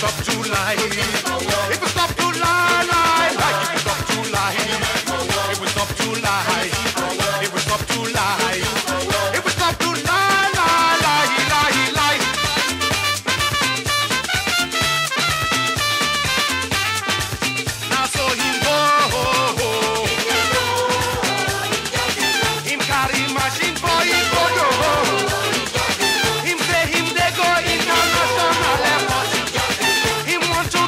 stop to lie, if we stop to lie, lie, lie, if we stop to lie, if we stop to lie, if we stop to lie, if we stop to lie, lie, lie, lie, lie. Now so him go, him carry machine for him go do. Him say him they go international airport. Him want to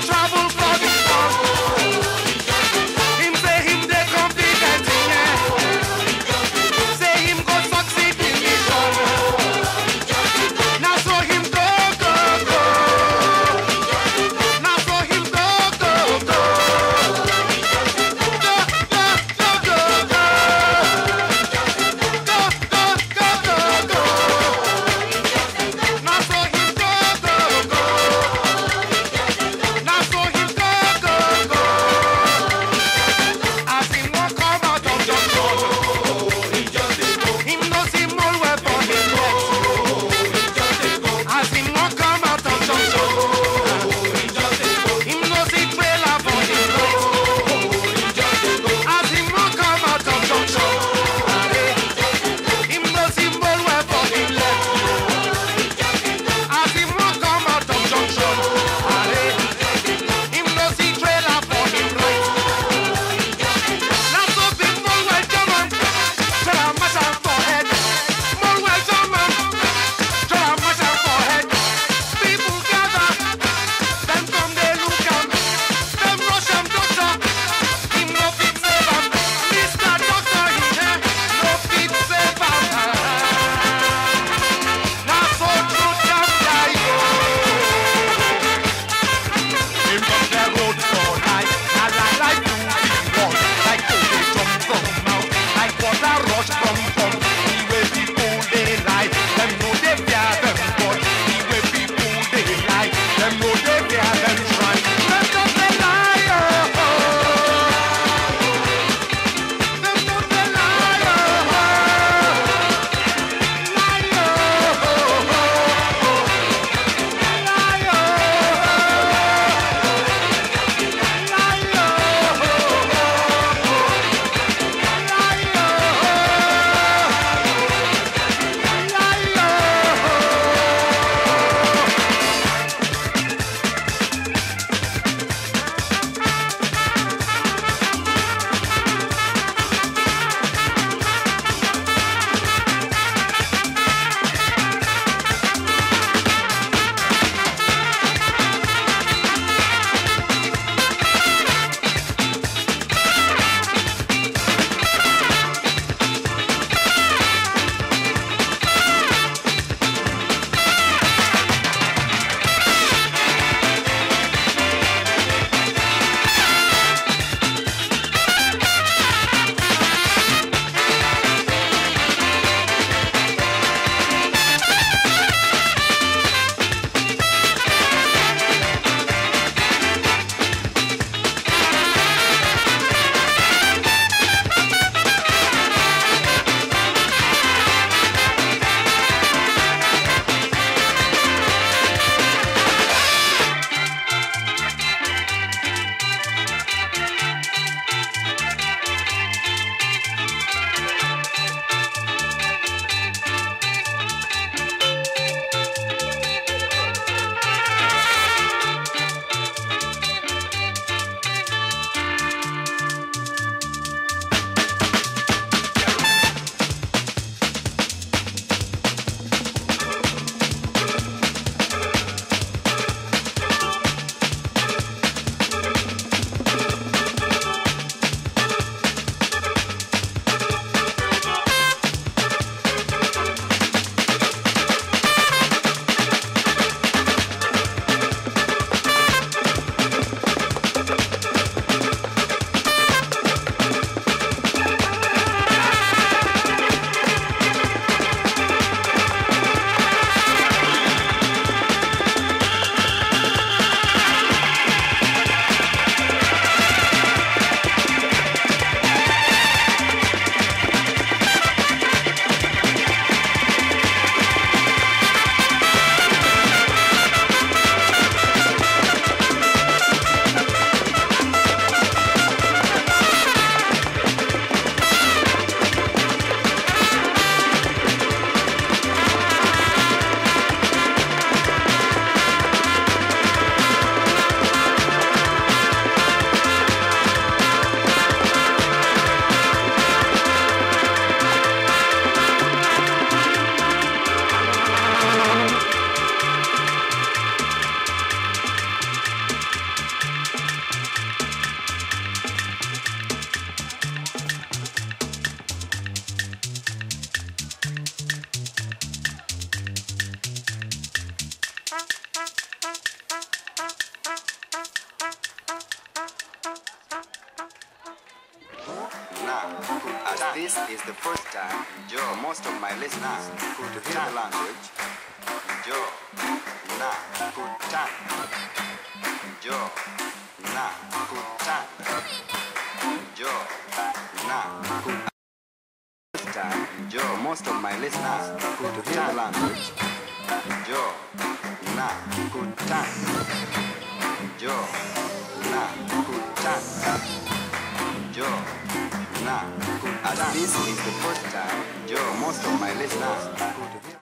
This is the first time for most of my listeners to hear the language. Jo, na, kutan. Jo, na, kutan. Jo, na, kutan. First time for most of my listeners to hear the language. Jo, na, kutan. Jo, na, kutan. Jo, na, kutan. This is the first time for most of my listeners to hear